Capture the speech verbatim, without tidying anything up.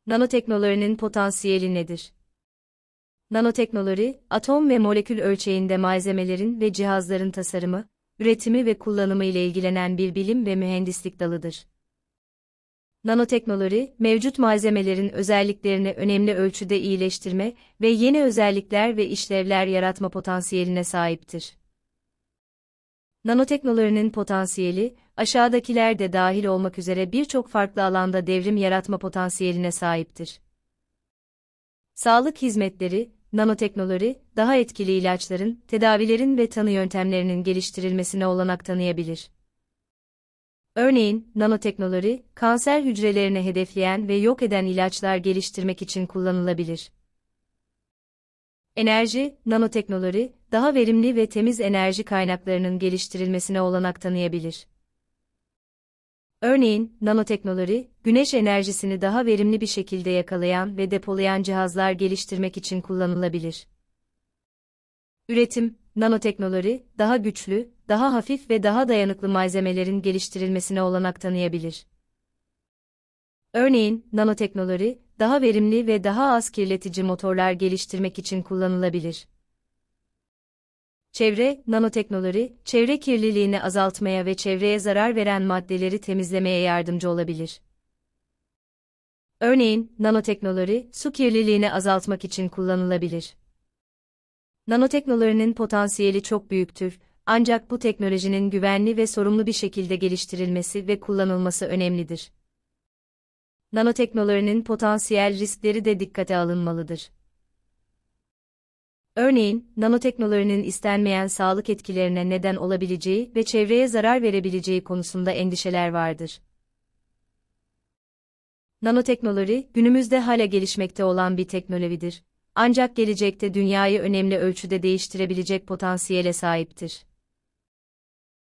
Nanoteknolojinin potansiyeli nedir? Nanoteknoloji, atom ve molekül ölçeğinde malzemelerin ve cihazların tasarımı, üretimi ve kullanımı ile ilgilenen bir bilim ve mühendislik dalıdır. Nanoteknoloji, mevcut malzemelerin özelliklerini önemli ölçüde iyileştirme ve yeni özellikler ve işlevler yaratma potansiyeline sahiptir. Nanoteknolojinin potansiyeli, aşağıdakiler de dahil olmak üzere birçok farklı alanda devrim yaratma potansiyeline sahiptir. Sağlık hizmetleri, nanoteknoloji, daha etkili ilaçların, tedavilerin ve tanı yöntemlerinin geliştirilmesine olanak tanıyabilir. Örneğin, nanoteknoloji, kanser hücrelerini hedefleyen ve yok eden ilaçlar geliştirmek için kullanılabilir. Enerji, nanoteknoloji, daha verimli ve temiz enerji kaynaklarının geliştirilmesine olanak tanıyabilir. Örneğin, nanoteknoloji, güneş enerjisini daha verimli bir şekilde yakalayan ve depolayan cihazlar geliştirmek için kullanılabilir. Üretim, nanoteknoloji, daha güçlü, daha hafif ve daha dayanıklı malzemelerin geliştirilmesine olanak tanıyabilir. Örneğin, nanoteknoloji, daha verimli ve daha az kirletici motorlar geliştirmek için kullanılabilir. Çevre, nanoteknoloji, çevre kirliliğini azaltmaya ve çevreye zarar veren maddeleri temizlemeye yardımcı olabilir. Örneğin, nanoteknoloji, su kirliliğini azaltmak için kullanılabilir. Nanoteknolojinin potansiyeli çok büyüktür, ancak bu teknolojinin güvenli ve sorumlu bir şekilde geliştirilmesi ve kullanılması önemlidir. Nanoteknolojinin potansiyel riskleri de dikkate alınmalıdır. Örneğin, nanoteknolojinin istenmeyen sağlık etkilerine neden olabileceği ve çevreye zarar verebileceği konusunda endişeler vardır. Nanoteknoloji, günümüzde hala gelişmekte olan bir teknolojidir. Ancak gelecekte dünyayı önemli ölçüde değiştirebilecek potansiyele sahiptir.